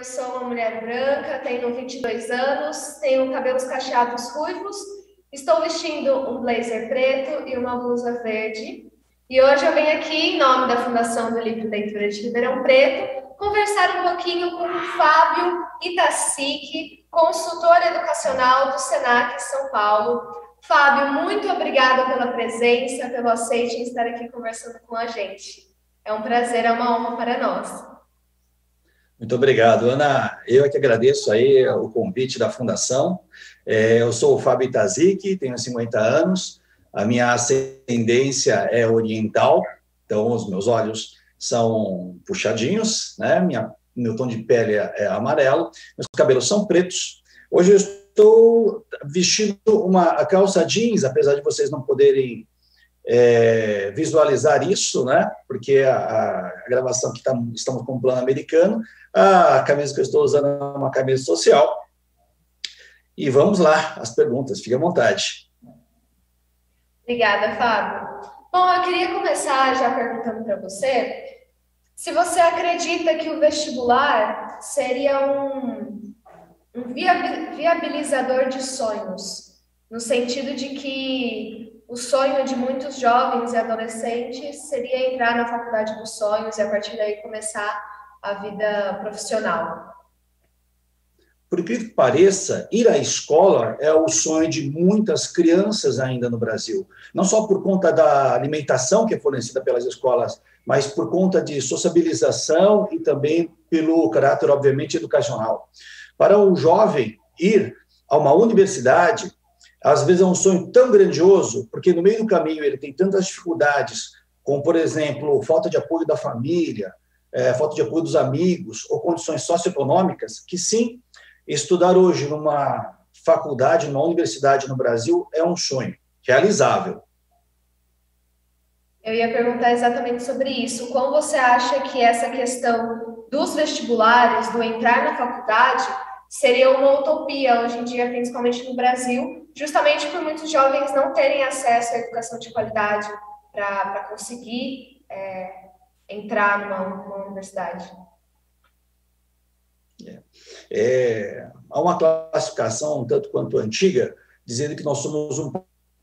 Eu sou uma mulher branca, tenho 22 anos, tenho cabelos cacheados ruivos, estou vestindo um blazer preto e uma blusa verde. E hoje eu venho aqui, em nome da Fundação do Livro Leitura de Ribeirão Preto, conversar um pouquinho com o Fábio Itacic, consultor educacional do Senac São Paulo. Fábio, muito obrigada pela presença, pelo aceite em estar aqui conversando com a gente. É um prazer, é uma honra para nós. Muito obrigado, Ana. Eu é que agradeço aí o convite da Fundação. Eu sou o Fábio Itacic, tenho 50 anos, a minha ascendência é oriental, então os meus olhos são puxadinhos, né? Meu tom de pele é amarelo, meus cabelos são pretos. Hoje eu estou vestindo uma calça jeans, apesar de vocês não poderem visualizar isso, né? Porque a gravação que estamos com um plano americano, a camisa que eu estou usando é uma camisa social. E vamos lá, as perguntas, fique à vontade. Obrigada, Fábio. Bom, eu queria começar já perguntando para você se você acredita que o vestibular seria um viabilizador de sonhos, no sentido de que o sonho de muitos jovens e adolescentes seria entrar na faculdade dos sonhos e, a partir daí, começar a vida profissional. Por incrível que pareça, ir à escola é o sonho de muitas crianças ainda no Brasil. Não só por conta da alimentação que é fornecida pelas escolas, mas por conta de sociabilização e também pelo caráter, obviamente, educacional. Para o jovem ir a uma universidade, às vezes é um sonho tão grandioso, porque no meio do caminho ele tem tantas dificuldades, como, por exemplo, falta de apoio da família, falta de apoio dos amigos, ou condições socioeconômicas, que sim, estudar hoje numa faculdade, numa universidade no Brasil, é um sonho realizável. Eu ia perguntar exatamente sobre isso. Como você acha que essa questão dos vestibulares, do entrar na faculdade, seria uma utopia hoje em dia, principalmente no Brasil, justamente por muitos jovens não terem acesso à educação de qualidade para conseguir entrar numa universidade? Há uma classificação um tanto quanto antiga, dizendo que nós somos um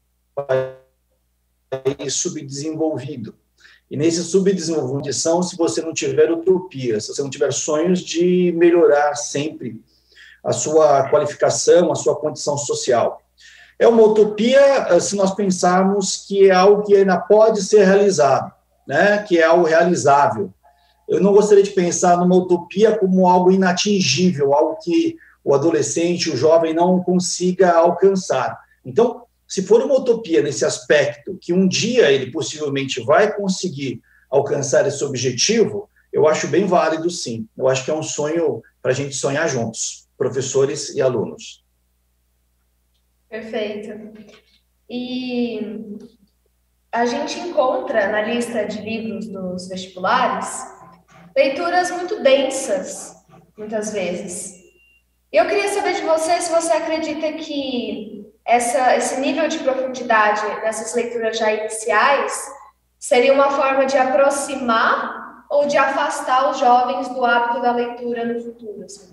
país subdesenvolvido. E nesse subdesenvolvimento se você não tiver utopia, se você não tiver sonhos de melhorar sempre a sua qualificação, a sua condição social. É uma utopia se nós pensarmos que é algo que ainda pode ser realizado, né? Que é algo realizável. Eu não gostaria de pensar numa utopia como algo inatingível, algo que o adolescente, o jovem não consiga alcançar. Então, se for uma utopia nesse aspecto, que um dia ele possivelmente vai conseguir alcançar esse objetivo, eu acho bem válido, sim. Eu acho que é um sonho para a gente sonhar juntos, professores e alunos. Perfeito. E a gente encontra na lista de livros dos vestibulares leituras muito densas, muitas vezes. E eu queria saber de você se você acredita que esse nível de profundidade nessas leituras já iniciais seria uma forma de aproximar ou de afastar os jovens do hábito da leitura no futuro, assim?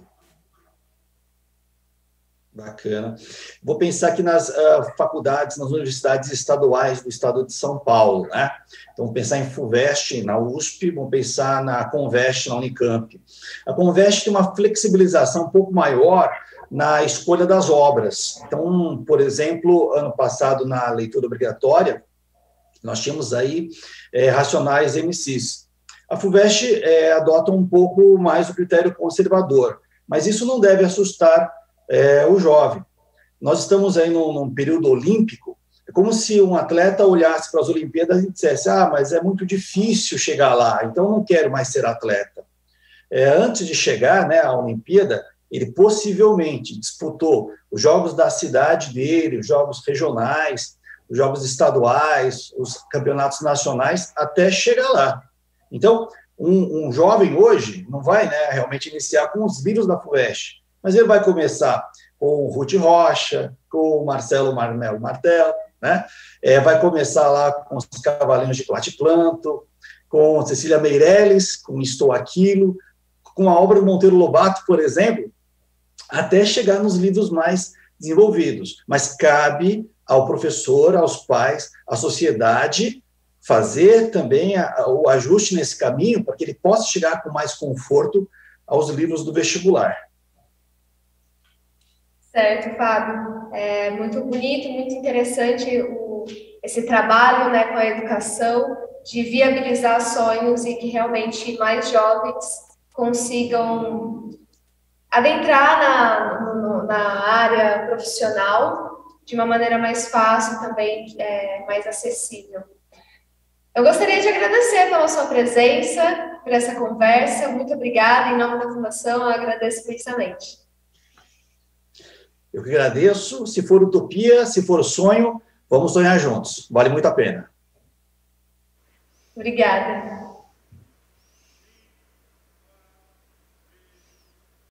Bacana. Vou pensar aqui nas faculdades, nas universidades estaduais do estado de São Paulo, né? Então, vamos pensar em FUVEST, na USP, vamos pensar na CONVEST, na Unicamp. A CONVEST tem uma flexibilização um pouco maior na escolha das obras. Então, por exemplo, ano passado, na leitura obrigatória, nós tínhamos aí Racionais MCs. A FUVEST adota um pouco mais o critério conservador, mas isso não deve assustar o jovem. Nós estamos aí num período olímpico, é como se um atleta olhasse para as Olimpíadas e dissesse, mas é muito difícil chegar lá, então eu não quero mais ser atleta. Antes de chegar, né, à Olimpíada, ele possivelmente disputou os jogos da cidade dele, os jogos regionais, os jogos estaduais, os campeonatos nacionais, até chegar lá. Então, um jovem hoje não vai, né, realmente iniciar com os livros da FUVEST, mas ele vai começar com o Ruth Rocha, com o Marcelo Martel, né? Vai começar lá com os Cavalinhos de Platiplanto, com Cecília Meirelles, com Estou Aquilo, com a obra do Monteiro Lobato, por exemplo, até chegar nos livros mais desenvolvidos. Mas cabe ao professor, aos pais, à sociedade, fazer também o ajuste nesse caminho para que ele possa chegar com mais conforto aos livros do vestibular. Certo, Fábio. É muito bonito, muito interessante esse trabalho, né, com a educação, de viabilizar sonhos e que realmente mais jovens consigam adentrar na área profissional de uma maneira mais fácil, também mais acessível. Eu gostaria de agradecer pela sua presença, por essa conversa. Muito obrigada. Em nome da Fundação, eu agradeço imensamente. Eu que agradeço. Se for utopia, se for sonho, vamos sonhar juntos. Vale muito a pena. Obrigada.